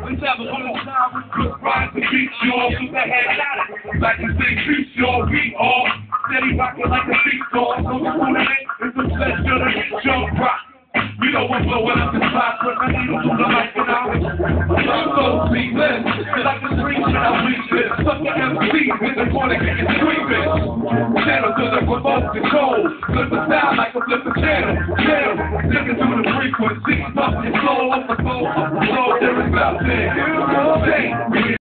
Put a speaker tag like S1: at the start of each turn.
S1: Let's have a little time with good rhymes and beats, y'all. Shoot the head at it. Like you say, beats, y'all. We all steady rocking like a beat dog. So you want it, it's a pleasure to hit your rock. You know I'm blowing up the spot, but I need to do the life and hours. I'm so sleepless, like the scream when I reach this. Sucking MC in the morning, getting screaming. Channel to the remote control. Flip the sound like a flip the channel. Channel, sticking through the frequency. Pump your soul, up the floor, there is nothing.